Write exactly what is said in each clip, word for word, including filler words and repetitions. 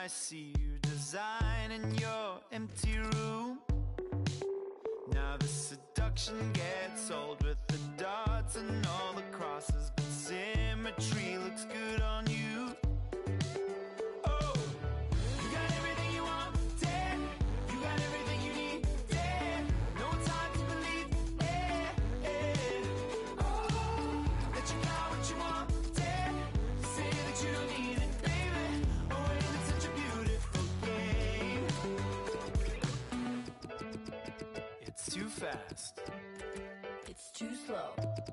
I see you design in your empty room. Now the seduction gets old with the dots and all the crosses, but symmetry looks good on you. Oh, you got everything you want, yeah. You got everything you need, yeah. No time to believe, yeah, yeah. Oh, that you got what you want, yeah. Say that you don't need it, baby. Oh, ain't it such a beautiful game? It's too fast. It's too slow.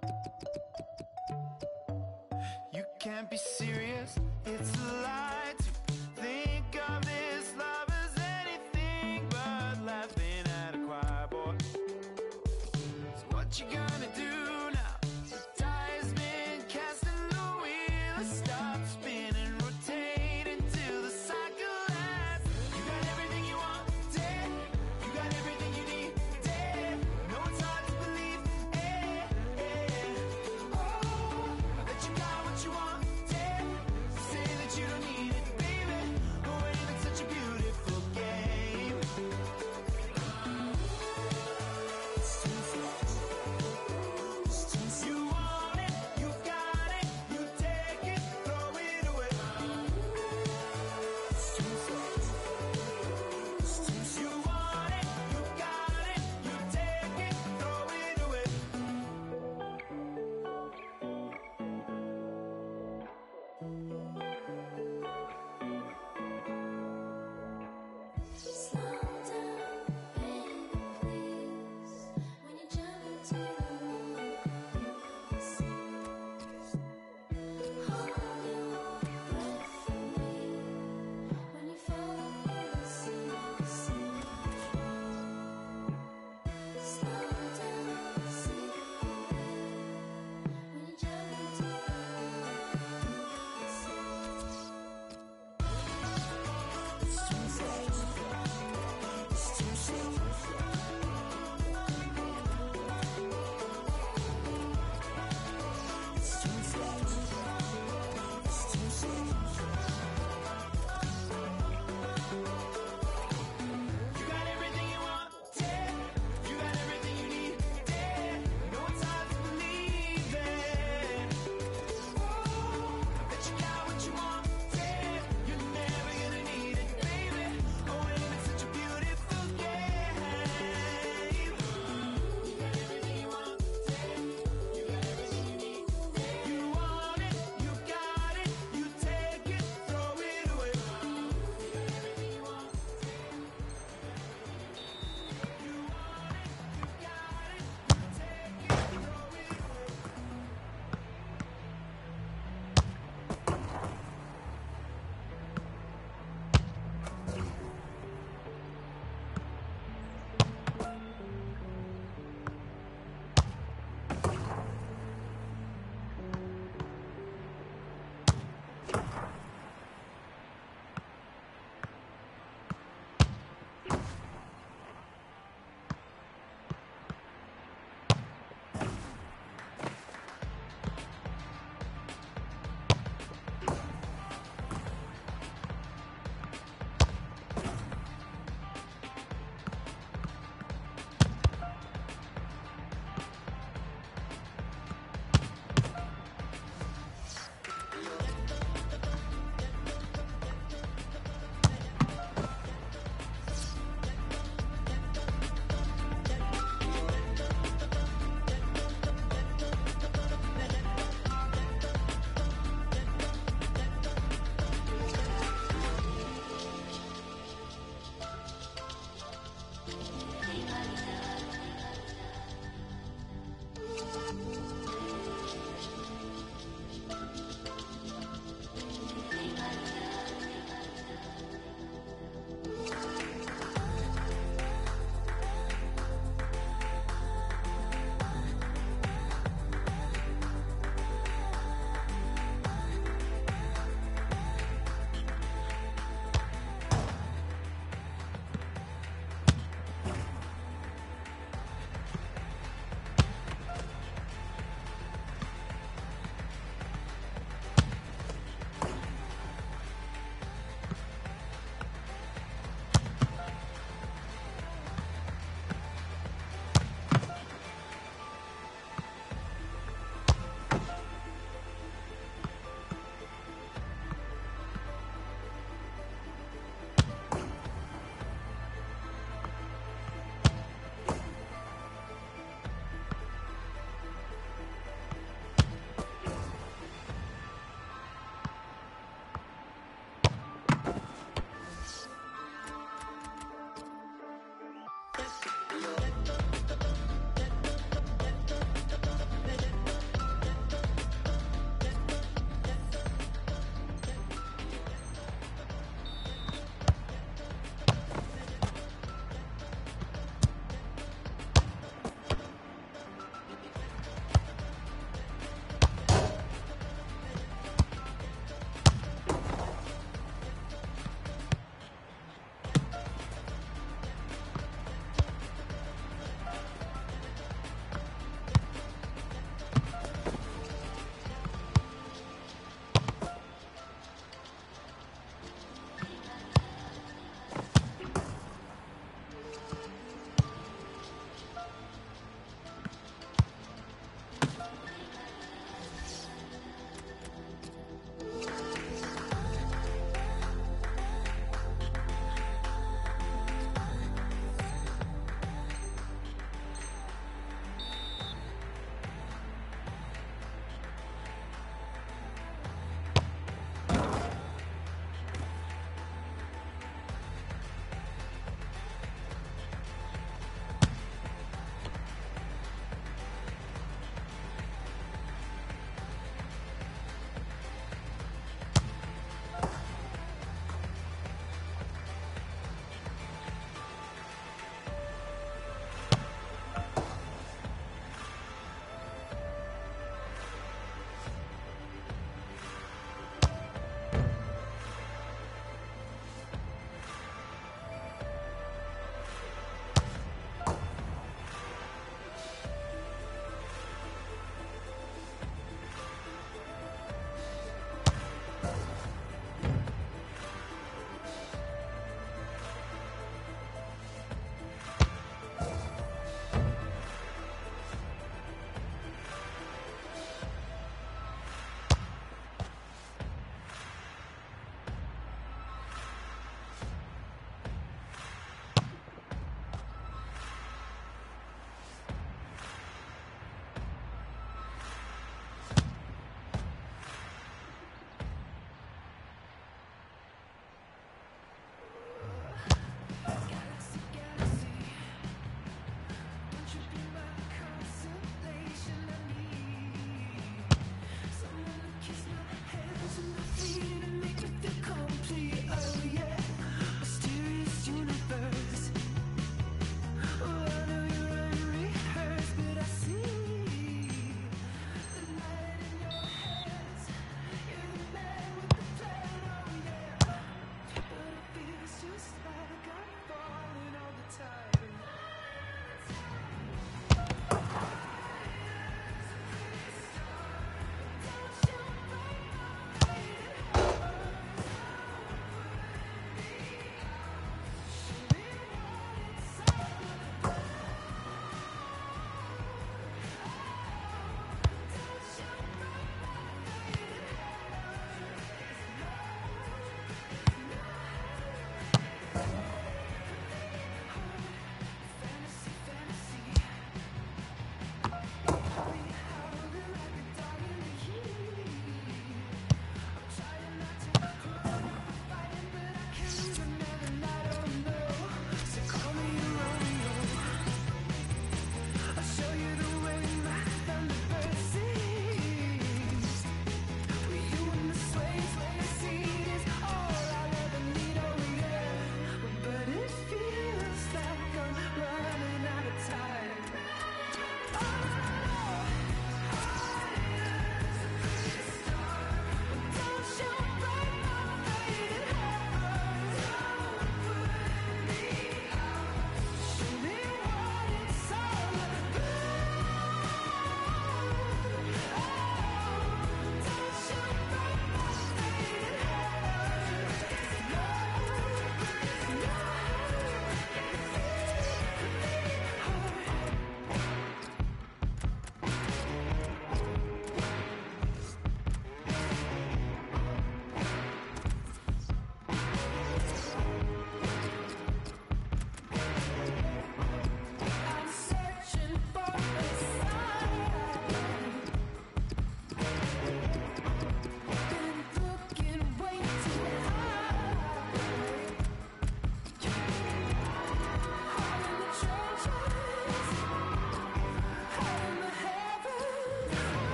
You can't be serious, it's a lie to think of this love as anything but laughing at a choir boy. So what you gonna do now? The die has been cast and the wheel has stopped spinning, rotating till the cycle lasts. You got everything you want, yeah. You got everything you need, yeah. No, it's hard to believe, eh, eh. Oh, that you got what you want, yeah. Say that you don't need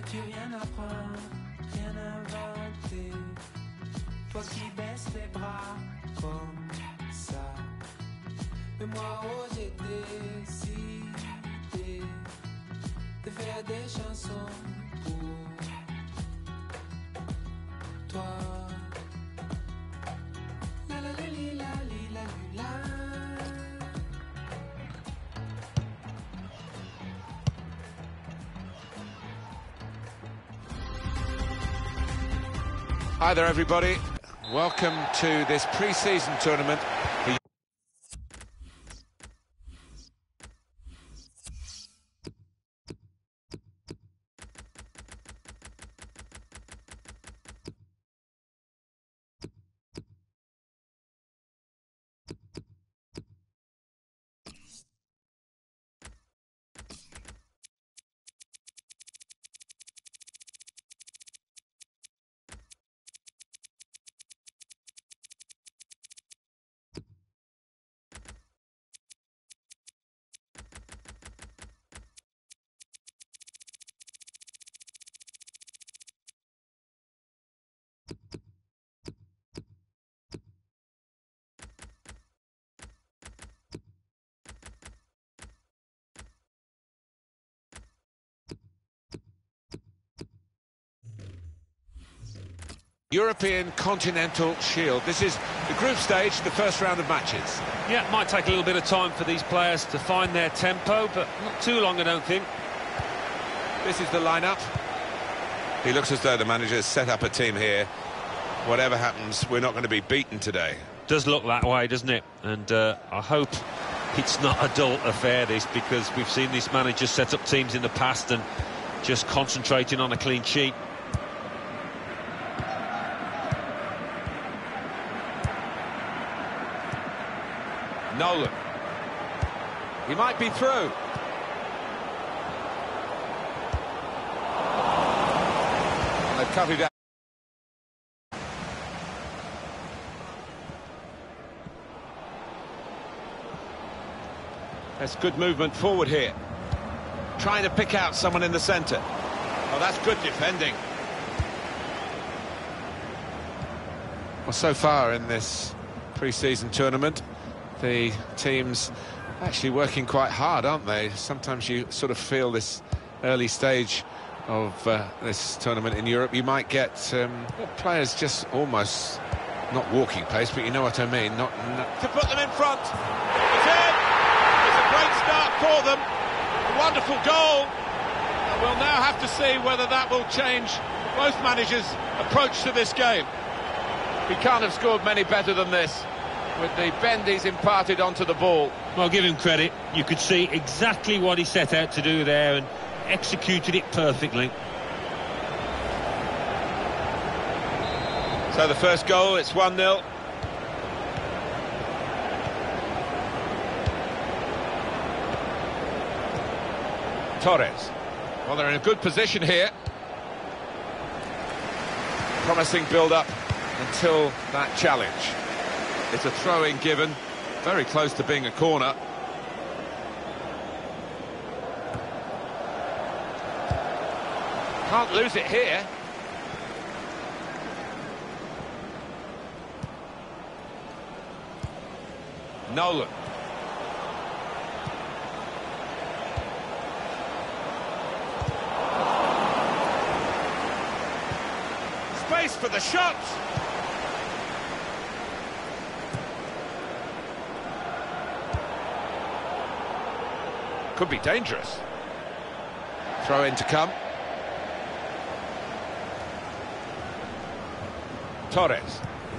tu rien apprends, rien inventer. Toi qui baisses les bras comme ça. Mais moi, oh, j'ai décidé de faire des chansons pour toi. La la la li, la li, la li, la. Hi there, everybody. Welcome to this pre-season tournament. European Continental Shield. This is the group stage, the first round of matches. Yeah, it might take a little bit of time for these players to find their tempo, but not too long, I don't think. This is the lineup. He looks as though the manager has set up a team here. Whatever happens, we're not going to be beaten today. Does look that way, doesn't it? And uh, I hope it's not a dull affair, this, because we've seen this manager set up teams in the past and just concentrating on a clean sheet. Nolan. He might be through. And they've cut it out. That's good movement forward here. Trying to pick out someone in the centre. Oh, that's good defending. Well, so far in this pre-season tournament, the teams actually working quite hard, aren't they? Sometimes you sort of feel this early stage of uh, this tournament in Europe, you might get um, players just almost not walking pace, but you know what I mean. Not, not to put them in front. It's in. It's a great start for them. A wonderful goal. And we'll now have to see whether that will change both managers' approach to this game. He can't have scored many better than this, with the bend he's imparted onto the ball. Well, give him credit. You could see exactly what he set out to do there and executed it perfectly. So the first goal, it's one nil. Torres. Well, they're in a good position here. Promising build-up until that challenge. It's a throw-in given, very close to being a corner. Can't lose it here. Nolan. Space for the shot. Could be dangerous. Throw in to come. Torres.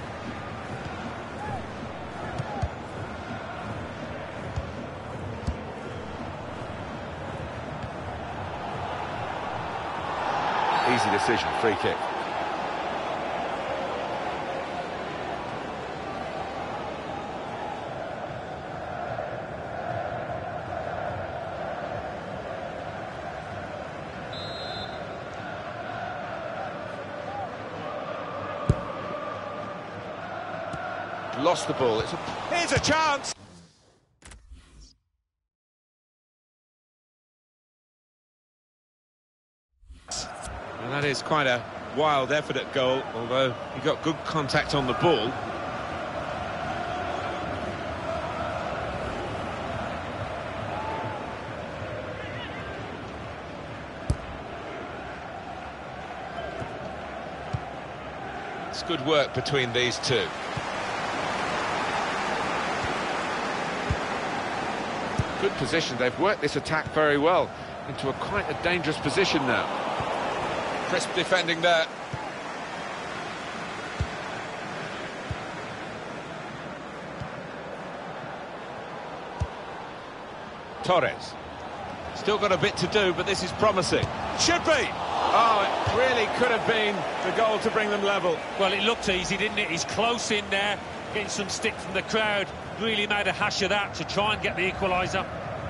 Easy decision, free kick. Lost the ball. It's a, here's a chance. That is quite a wild effort at goal, although he got good contact on the ball. It's good work between these two. Good position. They've worked this attack very well into a quite a dangerous position now. Crisp defending there. Torres. Still got a bit to do, but this is promising. Should be! Oh, it really could have been the goal to bring them level. Well, it looked easy, didn't it? He's close in there, getting some stick from the crowd. Really made a hash of that to try and get the equaliser.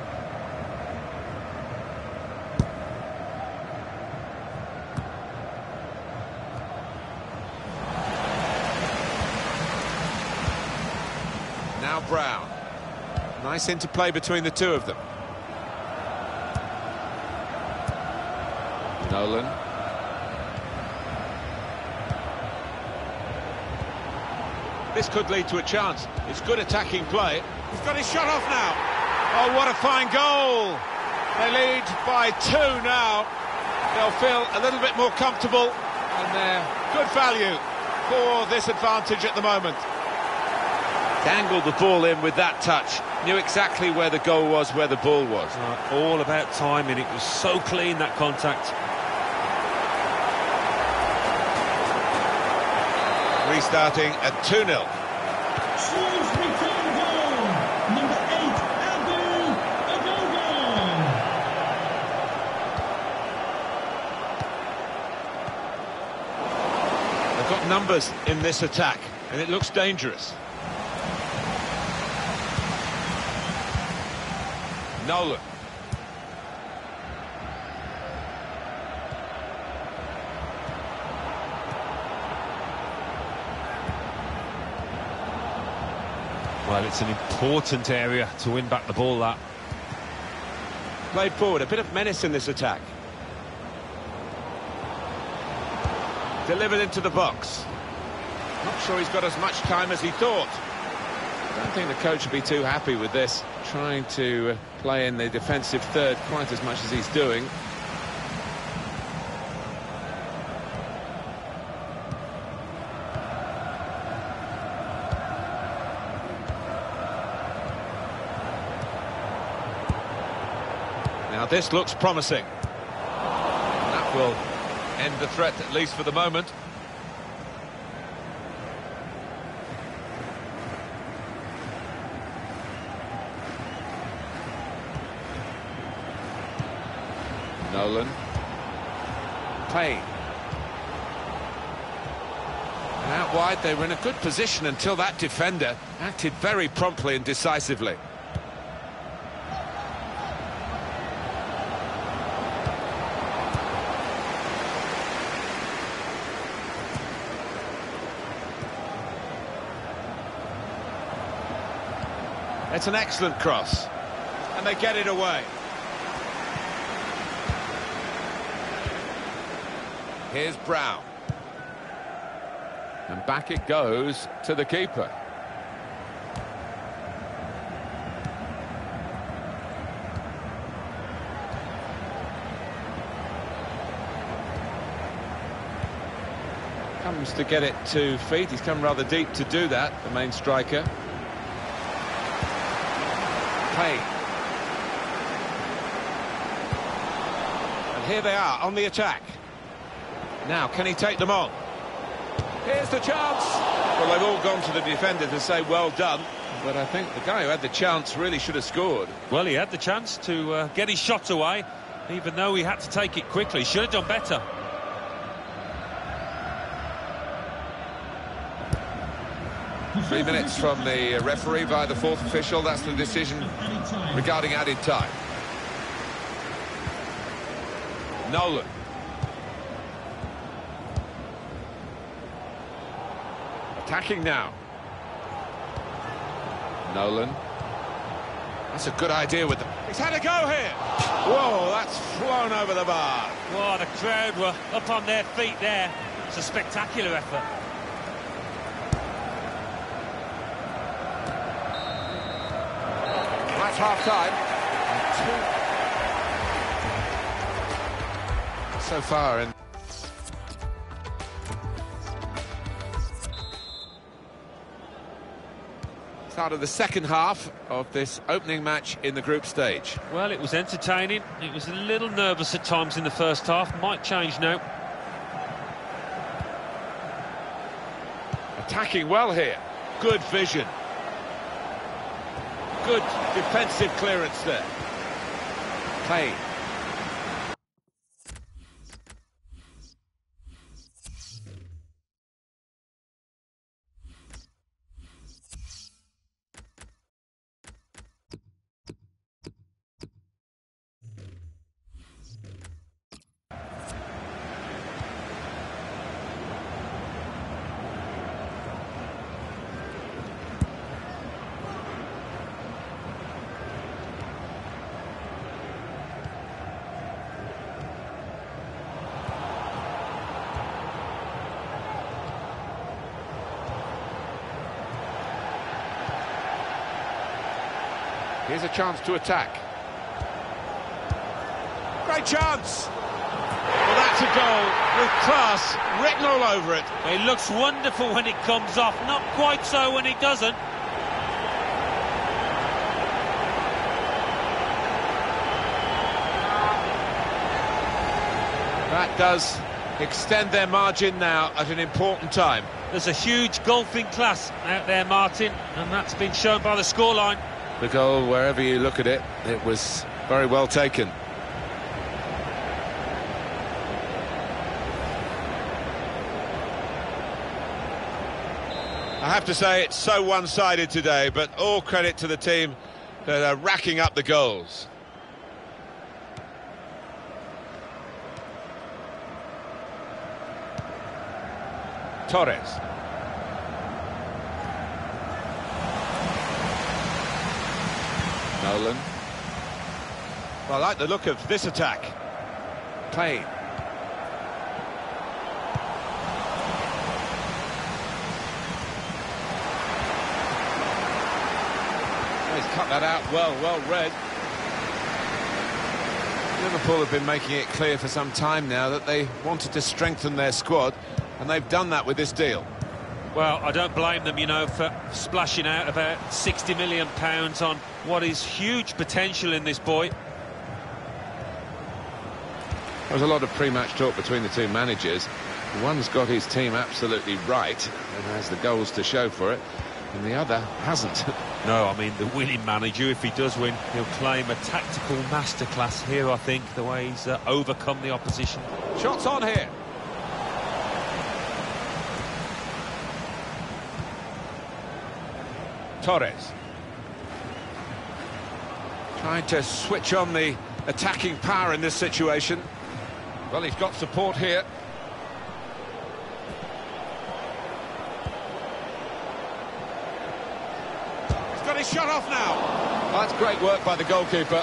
Now Brown. Nice interplay between the two of them. Nolan. This could lead to a chance. It's good attacking play. He's got his shot off now. Oh, what a fine goal. They lead by two now. They'll feel a little bit more comfortable, and they're good value for this advantage at the moment. Dangled the ball in with that touch. Knew exactly where the goal was, where the ball was. Uh, all about timing. It was so clean, that contact. Restarting at two nil. Choose return goal. Number eight, Abdul Agogo. They've got numbers in this attack, and it looks dangerous. Nolan. Well, it's an important area to win back the ball, that. Played forward, a bit of menace in this attack. Delivered into the box. Not sure he's got as much time as he thought. I don't think the coach would be too happy with this, trying to uh, play in the defensive third quite as much as he's doing. Now this looks promising. That will end the threat, at least for the moment. Nolan. Payne. And out wide, they were in a good position until that defender acted very promptly and decisively. It's an excellent cross, and they get it away. Here's Brown. And back it goes to the keeper. Comes to get it to feet. He's come rather deep to do that, the main striker. Payne. And here they are on the attack. Now, can he take them on? Here's the chance. Well, they've all gone to the defender to say well done, but I think the guy who had the chance really should have scored. Well, he had the chance to uh, get his shot away, even though he had to take it quickly. Should have done better. Three minutes from the referee via the fourth official. That's the decision regarding added time. Nolan. Attacking now. Nolan. That's a good idea with them. He's had a go here. Whoa, that's flown over the bar. Well, the crowd were up on their feet there. It's a spectacular effort. That's half-time. So far in... Start of the second half of this opening match in the group stage. Well, it was entertaining. It was a little nervous at times in the first half. Might change now. Attacking well here. Good vision. Good defensive clearance there. Play. Here's a chance to attack. Great chance! Well, that's a goal with class written all over it. It looks wonderful when it comes off, not quite so when it doesn't. That does extend their margin now at an important time. There's a huge golfing class out there, Martin, and that's been shown by the scoreline. The goal, wherever you look at it, it was very well taken. I have to say it's so one-sided today, but all credit to the team that are racking up the goals. Torres. Nolan. Well, I like the look of this attack. Play. He's cut that out well, well read. Liverpool have been making it clear for some time now that they wanted to strengthen their squad, and they've done that with this deal. Well, I don't blame them, you know, for splashing out about sixty million pounds on what is huge potential in this boy. There was a lot of pre-match talk between the two managers. One's got his team absolutely right and has the goals to show for it, and the other hasn't. No, I mean, the winning manager, if he does win, he'll claim a tactical masterclass here, I think, the way he's uh, overcome the opposition. Shots on here. Torres. Trying to switch on the attacking power in this situation. Well, he's got support here. He's got his shot off now. Well, that's great work by the goalkeeper.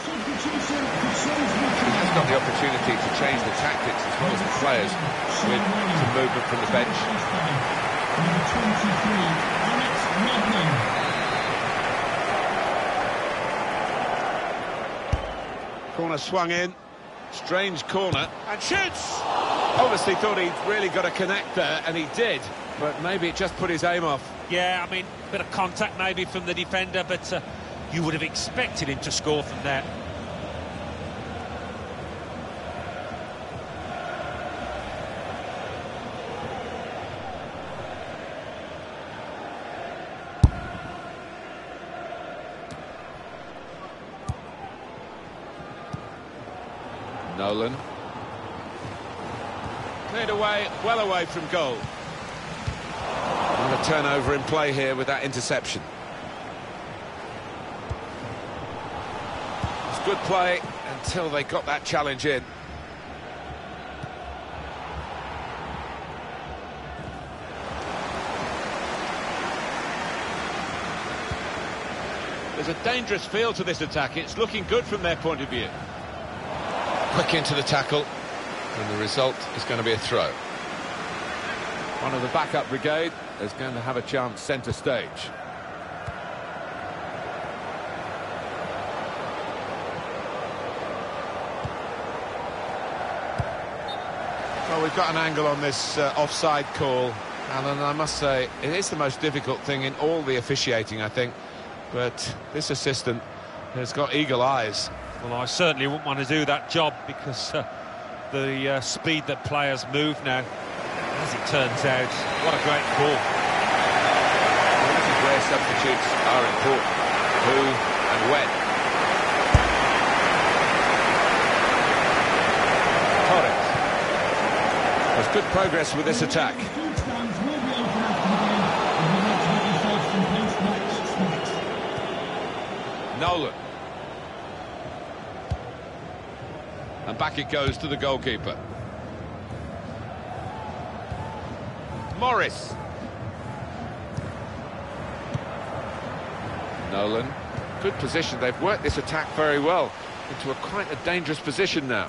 He's got the opportunity to change the tactics as well as the players with some movement from the bench. Number twenty-three, Alex Rodman. Corner swung in, strange corner, and shoots! Obviously thought he'd really got to connect there, and he did, but maybe it just put his aim off. Yeah, I mean, a bit of contact maybe from the defender, but uh, you would have expected him to score from there. Nolan. Cleared away, well away from goal. And a turnover in play here with that interception. It's good play until they got that challenge in. There's a dangerous feel to this attack. It's looking good from their point of view. Quick into the tackle. And the result is going to be a throw. One of the backup brigade is going to have a chance centre stage. Well, we've got an angle on this uh, offside call, Alan, and I must say it is the most difficult thing in all the officiating, I think. But this assistant has got eagle eyes. Well, I certainly wouldn't want to do that job because uh, the uh, speed that players move now, as it turns out, what a great call. Well, this is where substitutes are important. Who and when. Torres. There's good progress with this attack. Nolan. And back it goes to the goalkeeper. Morris. Nolan. Good position. They've worked this attack very well into a quite a dangerous position now.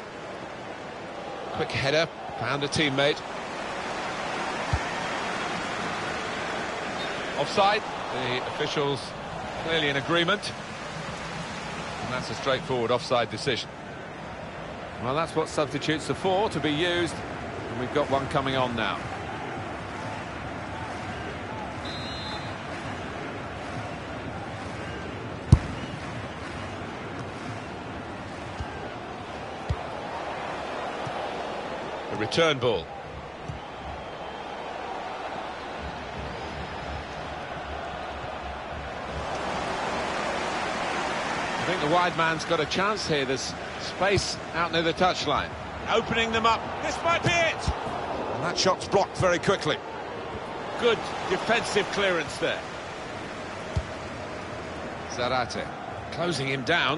Quick header. Found a teammate. Offside. The officials clearly in agreement. And that's a straightforward offside decision. Well, that's what substitutes are for, to be used. And we've got one coming on now. The return ball. I think the wide man's got a chance here. There's space out near the touchline. Opening them up. This might be it! And that shot's blocked very quickly. Good defensive clearance there. Zarate closing him down.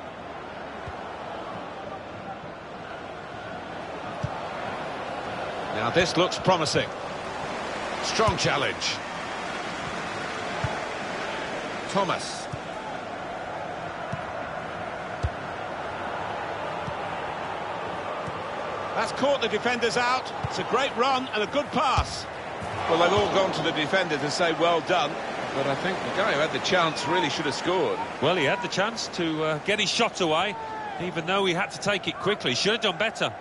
Now this looks promising. Strong challenge. Thomas. That's caught the defenders out. It's a great run and a good pass. Well, they've all gone to the defender to say well done, but I think the guy who had the chance really should have scored. Well, he had the chance to uh, get his shot away, even though he had to take it quickly. Should have done better.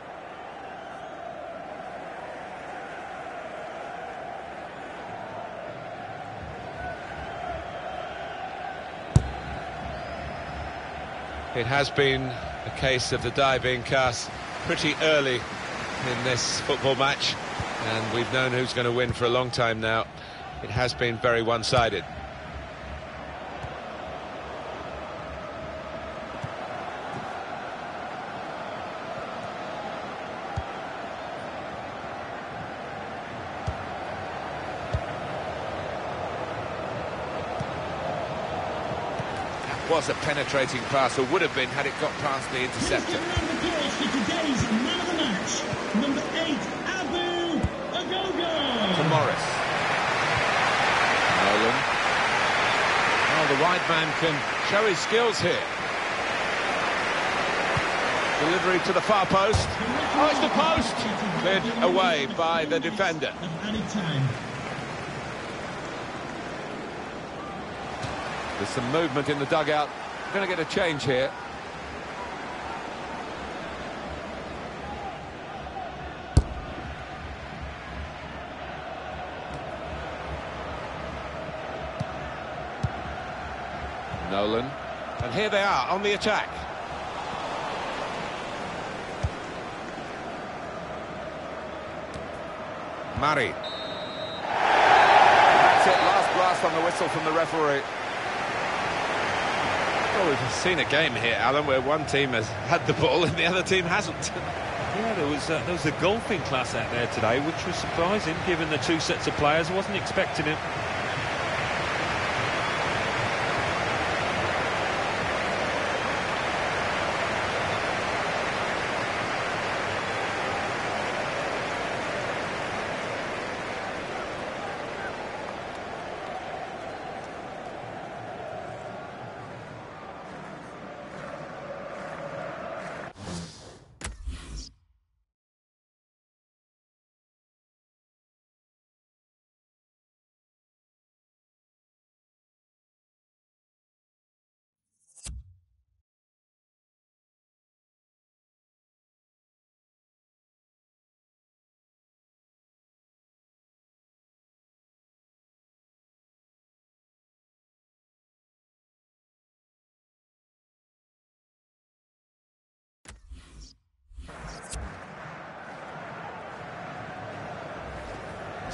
It has been a case of the die being cast pretty early in this football match, and we've known who's going to win for a long time now. It has been very one-sided. That was a penetrating pass, or would have been had it got past the interceptor. Number eight, Abu Agogo. To Morris. Nolan. Oh, the wide man can show his skills here. Delivery to the far post. Oh, it's the post! Cleared away by the defender. There's some movement in the dugout. We're going to get a change here. Nolan. And here they are on the attack. Murray. That's it, last blast on the whistle from the referee. Well, we've seen a game here, Alan, where one team has had the ball and the other team hasn't. Yeah, there was uh, there was a golfing class out there today, which was surprising given the two sets of players. I wasn't expecting it.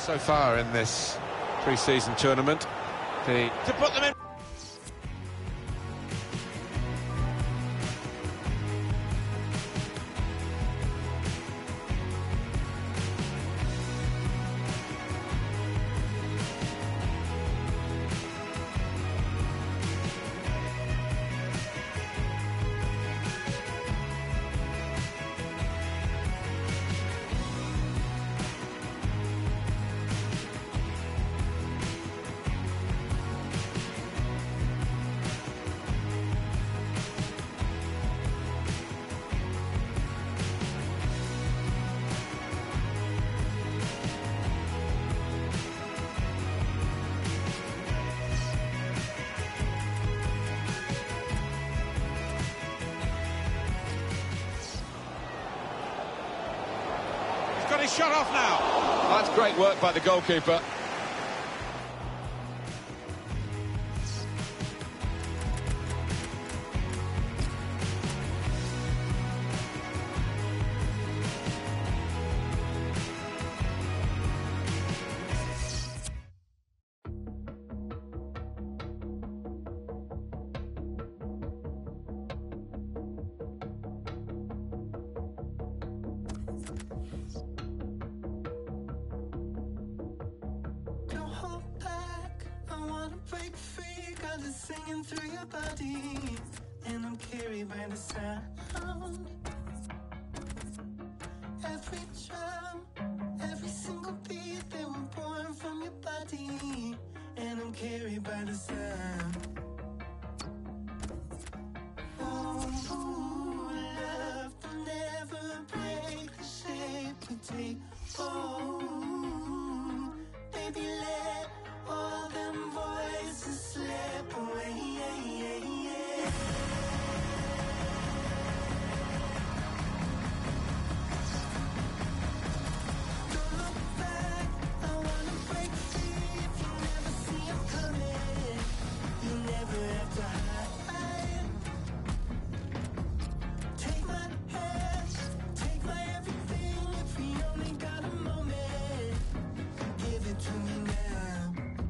So far in this pre-season tournament, the to put them in. Got his shot off now. That's great work by the goalkeeper. Break free, got it singing through your body, and I'm carried by the sound. Every drum, every single beat, they were born from your body, and I'm carried by the sound. Oh, love will never break the shape we take. Oh, baby, let all them voices slip away. Don't look back, I wanna break free. If you never see I'm coming, you never have to hide. Take my hand, take my everything. If we only got a moment, give it to me now.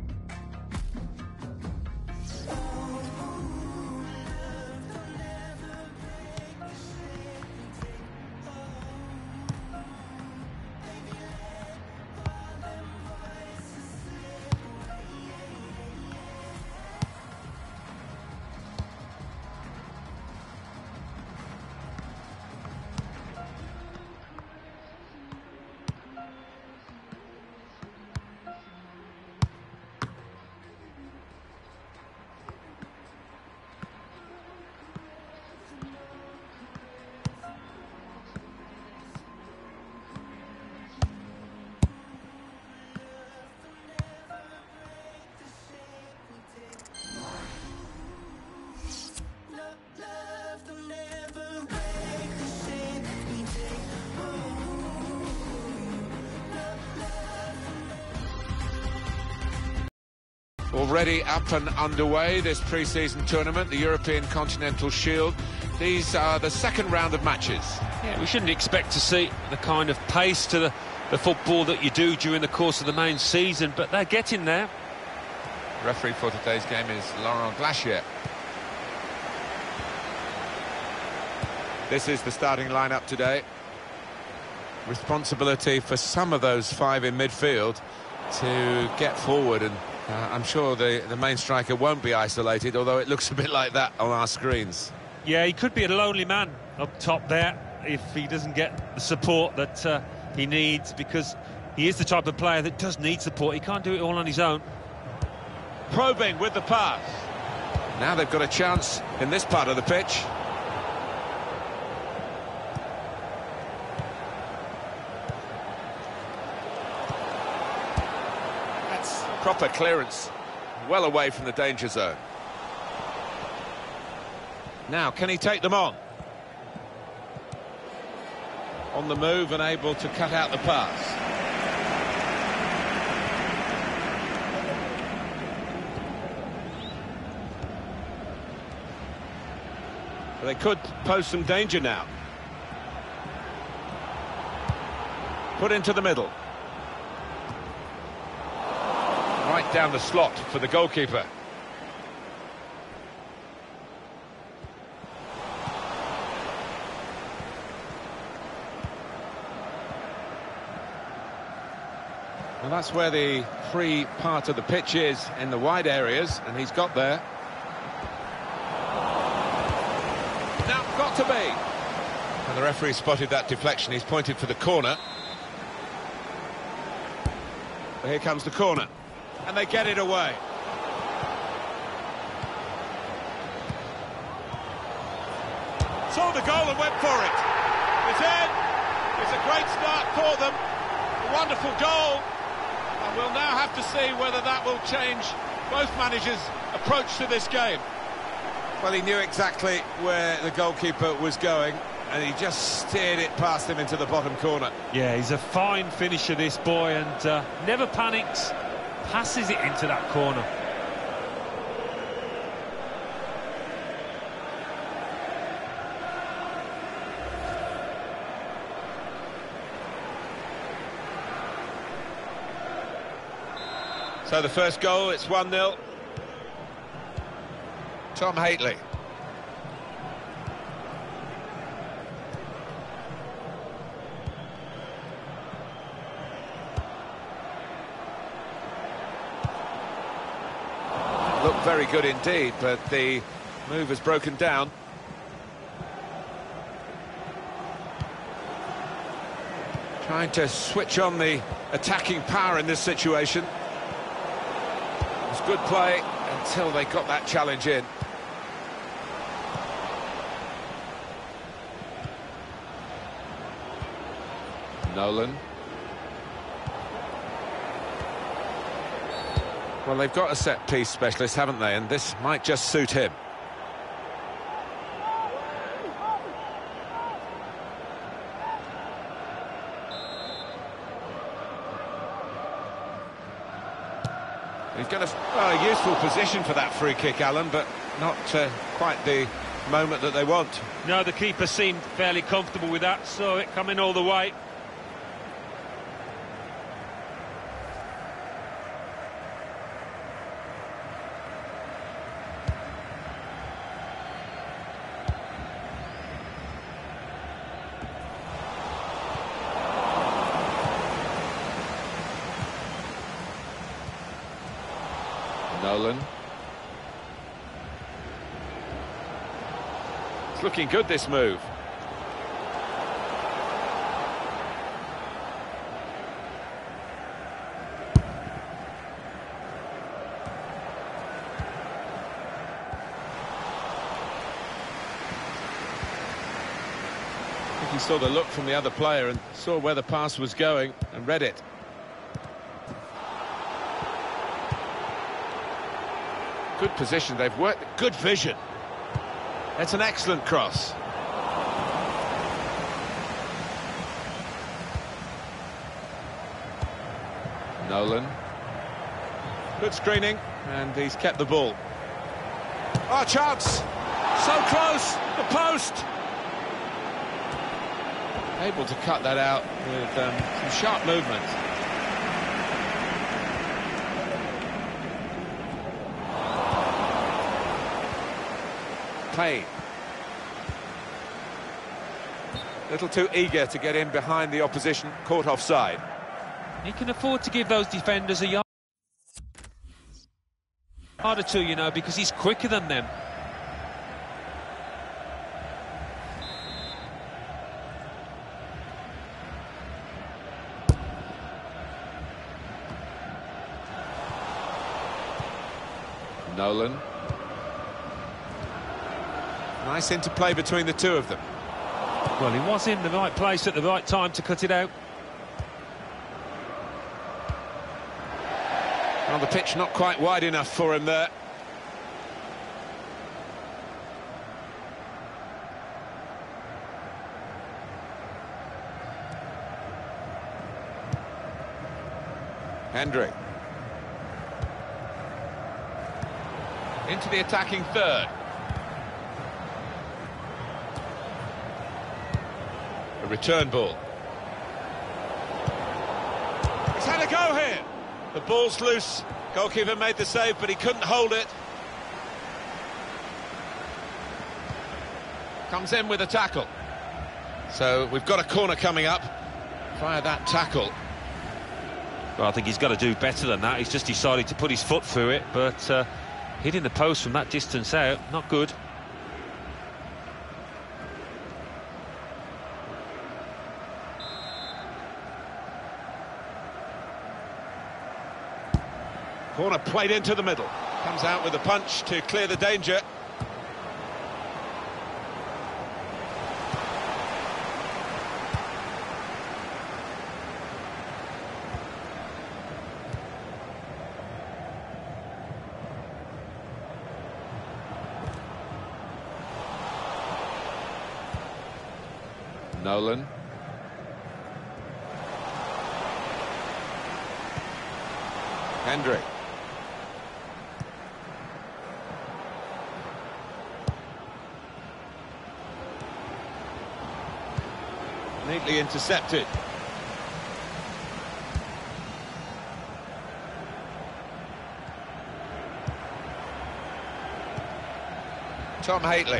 Already up and underway, this pre-season tournament, the European Continental Shield. These are the second round of matches. Yeah, we shouldn't expect to see the kind of pace to the, the football that you do during the course of the main season, but they're getting there. Referee for today's game is Laurent Glacier. This is the starting lineup today. Responsibility for some of those five in midfield to get forward, and uh, I'm sure the, the main striker won't be isolated, although it looks a bit like that on our screens. Yeah, he could be a lonely man up top there if he doesn't get the support that uh, he needs, because he is the type of player that does need support. He can't do it all on his own. Probing with the pass. Now they've got a chance in this part of the pitch. That's proper clearance, well away from the danger zone. Now, can he take them on? On the move and able to cut out the pass. They could pose some danger now. Put into the middle. down the slot for the goalkeeper. Well, that's where the free part of the pitch is, in the wide areas, and he's got there. Now, got to be. And the referee spotted that deflection. He's pointed for the corner. But here comes the corner, and they get it away. Saw the goal and went for it. It's in. It's a great start for them. A wonderful goal. And we'll now have to see whether that will change both managers' approach to this game. Well, he knew exactly where the goalkeeper was going, and he just steered it past him into the bottom corner. Yeah, he's a fine finisher, this boy, and uh, never panics, passes it into that corner. So the first goal, it's one nil. Tom Haitley. Looked very good indeed, but the move has broken down. Trying to switch on the attacking power in this situation. Good play until they got that challenge in. Nolan. Well, they've got a set-piece specialist, haven't they? And this might just suit him. He's got a, well, a useful position for that free kick, Alan, but not uh, quite the moment that they want. No, the keeper seemed fairly comfortable with that, saw it coming all the way. Nolan. It's looking good, this move. I think he saw the look from the other player and saw where the pass was going and read it. Good position, they've worked, good vision. It's an excellent cross. Nolan. Good screening, and he's kept the ball. Oh, chance! So close, the post! Able to cut that out with um, some sharp movement. Play. A little too eager to get in behind the opposition, caught offside. He can afford to give those defenders a yard or two, you know, because he's quicker than them. Nolan. Nice interplay between the two of them. Well, he was in the right place at the right time to cut it out. Well, the pitch not quite wide enough for him there. Hendry. Into the attacking third. A return ball. He's had a go here. The ball's loose Goalkeeper made the save, but he couldn't hold it. Comes in with a tackle. So we've got a corner coming up via that tackle. Well, I think he's got to do better than that. He's just decided to put his foot through it, but uh, hitting the post from that distance out, not good. Corner played into the middle. Comes out with a punch to clear the danger. Nolan. Hendrick. Neatly intercepted. Tom Haitley.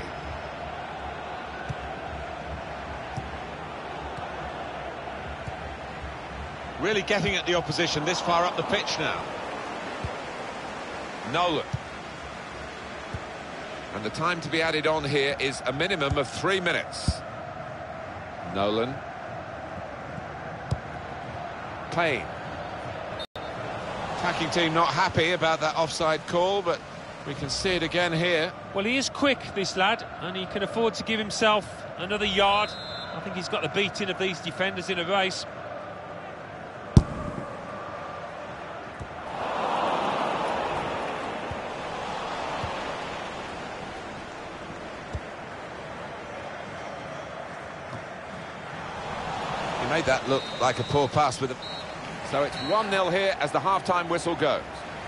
Really getting at the opposition this far up the pitch now. Nolan. And the time to be added on here is a minimum of three minutes. Nolan. Payne. Attacking team not happy about that offside call, but we can see it again here. Well, he is quick, this lad, and he can afford to give himself another yard. I think he's got the beating of these defenders in a race. Made that look like a poor pass with a... So it's one nil here as the half-time whistle goes.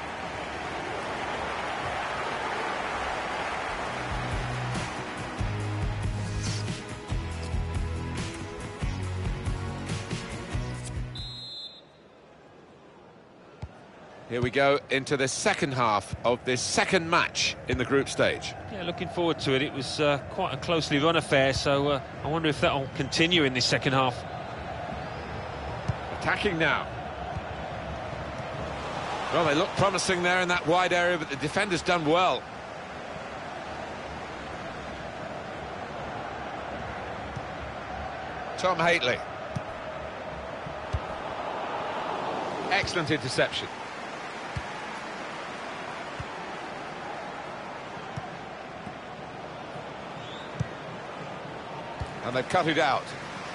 Here we go into the second half of this second match in the group stage. Yeah, looking forward to it. It was uh, quite a closely run affair, so uh, I wonder if that'll continue in this second half. Attacking now. Well, they look promising there in that wide area, but the defender's done well. Tom Haitley. Excellent interception. And they've cut it out.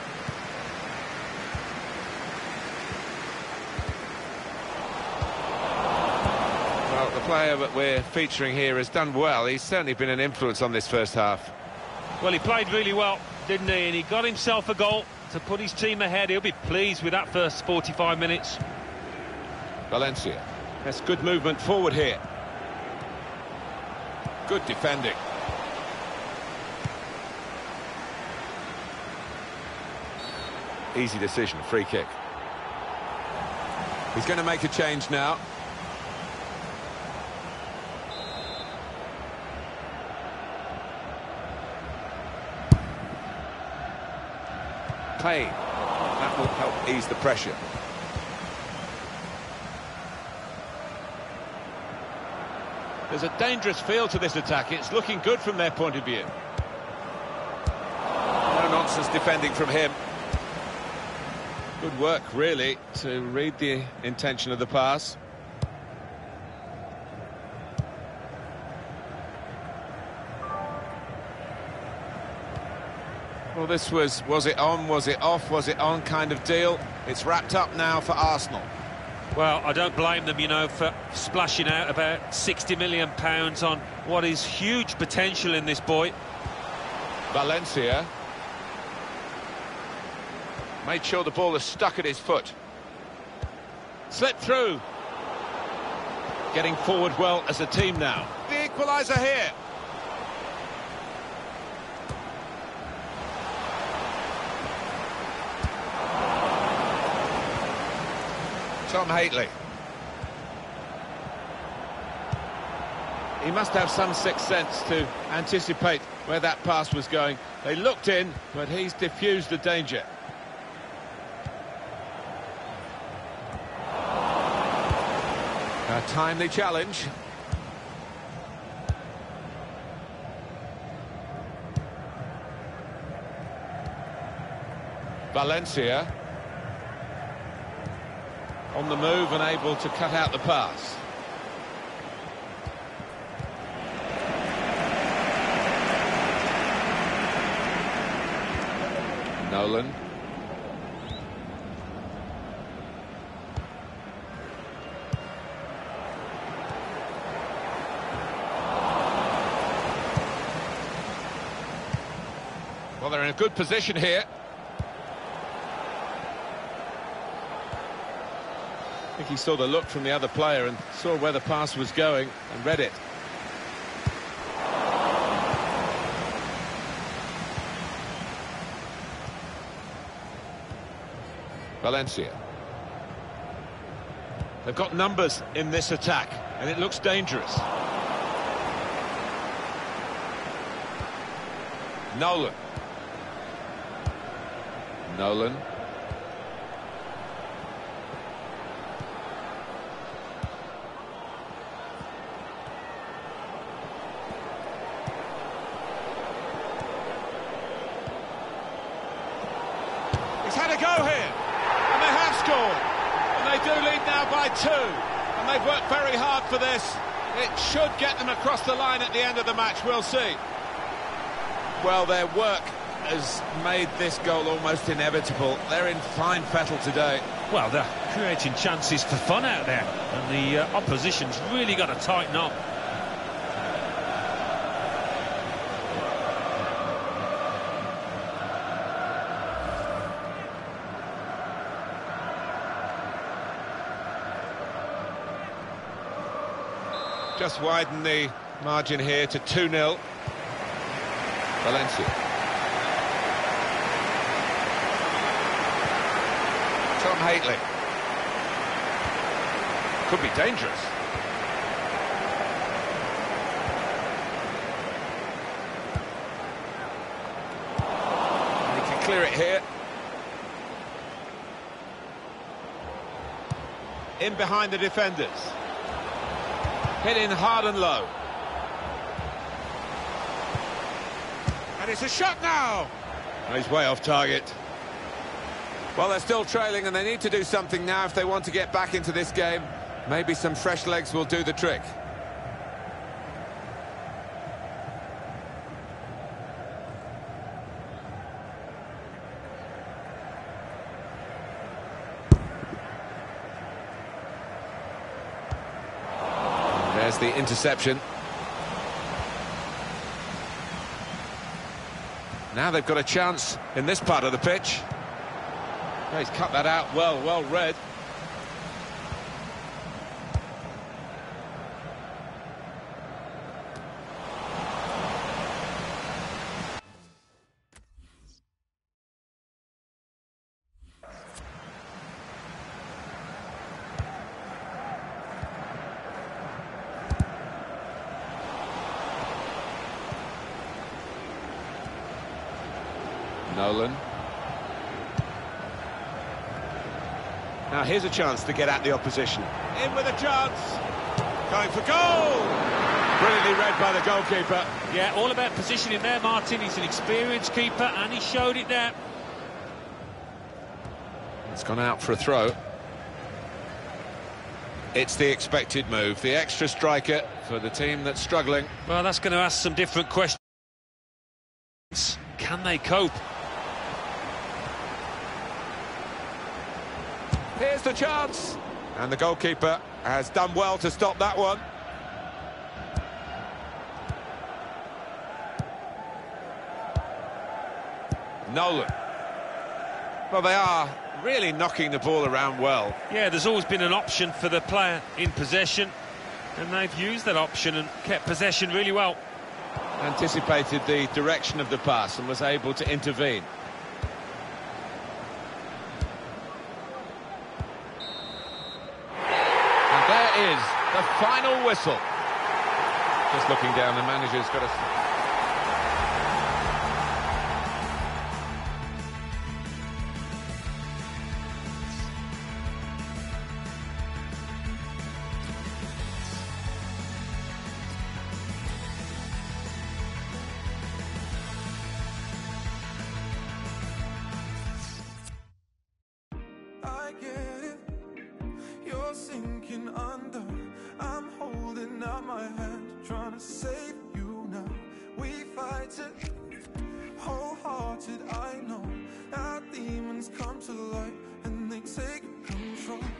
Well, the player that we're featuring here has done well. He's certainly been an influence on this first half. Well, he played really well, didn't he? And he got himself a goal to put his team ahead. He'll be pleased with that first forty-five minutes. Valencia. That's good movement forward here. Good defending. Easy decision, free kick. He's going to make a change now. Payne. That will help ease the pressure. There's a dangerous feel to this attack. It's looking good from their point of view. No nonsense defending from him. Good work, really, to read the intention of the pass. Well, this was, was it on, was it off, was it on kind of deal. It's wrapped up now for Arsenal. Well, I don't blame them, you know, for splashing out about sixty million pounds on what is huge potential in this boy. Valencia. Made sure the ball is stuck at his foot. Slipped through. Getting forward well as a team now. The equaliser here. Tom Haitley. he must have some sixth sense to anticipate where that pass was going. They looked in, but he's diffused the danger. A timely challenge. Valencia on the move and able to cut out the pass. Nolan. Well, they're in a good position here. I think he saw the look from the other player and saw where the pass was going and read it. Valencia. They've got numbers in this attack, and it looks dangerous. Nolan. Nolan. He's had a go here. And they have scored, and they do lead now by two, and they've worked very hard for this. It should get them across the line at the end of the match, we'll see. Well, their work has made this goal almost inevitable. They're in fine fettle today. Well, they're creating chances for fun out there, and the uh, opposition's really got to tighten up. Just widen the margin here to two nil. Valencia. Tom Haitley. Could be dangerous. And he can clear it here. In behind the defenders. Hit in hard and low. And it's a shot now! Oh, he's way off target. Well, they're still trailing and they need to do something now if they want to get back into this game. Maybe some fresh legs will do the trick. There's the interception. Now they've got a chance in this part of the pitch. Oh, he's cut that out well, well read. Nolan. Now here's a chance to get at the opposition. In with a chance. Going for goal. Brilliantly read by the goalkeeper. Yeah, all about positioning there, Martin. He's an experienced keeper and he showed it there. It's gone out for a throw. It's the expected move. The extra striker for the team that's struggling. Well, that's going to ask some different questions. Can they cope? Here's the chance. And the goalkeeper has done well to stop that one. Nolan. Well, they are really knocking the ball around well. Yeah, there's always been an option for the player in possession, and they've used that option and kept possession really well. Anticipated the direction of the pass and was able to intervene. And there is the final whistle. Just looking down, the manager's got a... I get it, you're sinking under. I'm holding out my hand, trying to save you now. We fight it, wholehearted. I know our demons come to light and they take control.